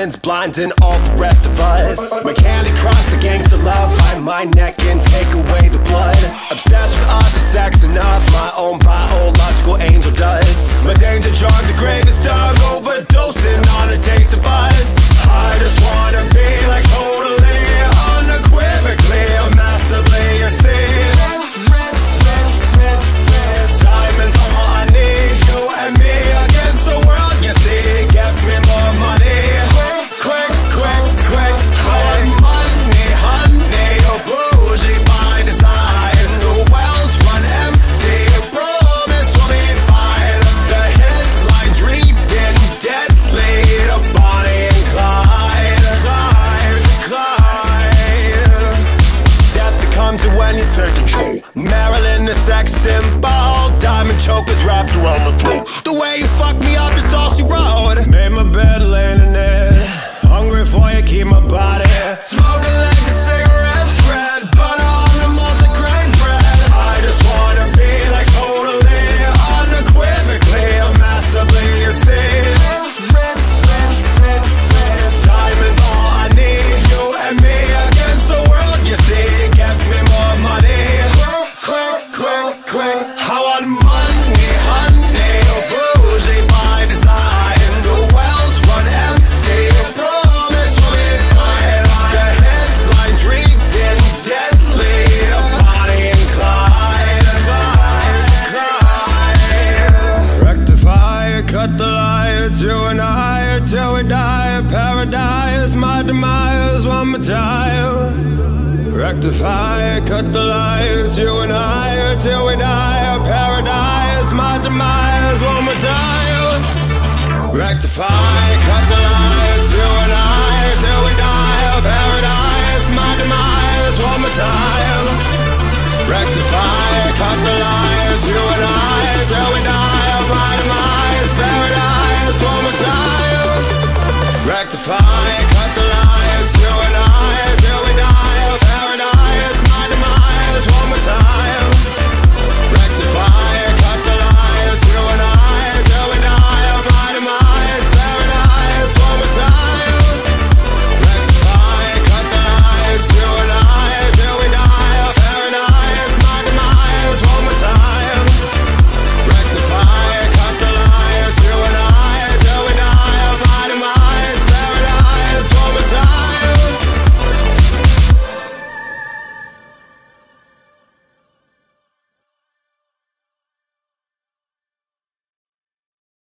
diamonds blinding all the rest of us. My candy crush the gangster love, bite my neck and take away the blood. Obsessed with us, is sex enough, my own biological angel does. My danger jar, the grave is dug, overdosing on a taste of us. I just wanna be like totally, unequivocally, massively, you see. Diamonds all I need, you and me against the world, you see. Get me more money, quick, quick, quick. Hard money, honey, you're bougie by design. The wells run empty, promise we'll be fine. The headlines reading deadly to Bonnie and Clyde, Clyde. Death becomes you when you take control. Marilyn, the sex symbol, diamond chokers wrapped around my throat. The way you fucked me up is all she wrote. Made my bed laying in it, hungry for you, keep my body. Smoking like a cigarette spread, butter on the multi-grain bread. I just wanna be like totally, unequivocally, massively, you see. Diamonds all I need, you and me against the world, you see. Get me more money, quick, quick, quick. I want money, honey, you're bougie by design. The wells run empty, promise we'll be fine. The headlines reading deadly to Bonnie and Clyde, Clyde, Clyde. Rectify, cut the lights, you and I, till we die. Paradise, my demise, one more time. Rectify, cut the lights, you and I, till we die. Paradise, my demise, one more time. Rectify, cut the lights, you and I, till we die. Paradise, my demise, one more time. Rectify, cut the lights, you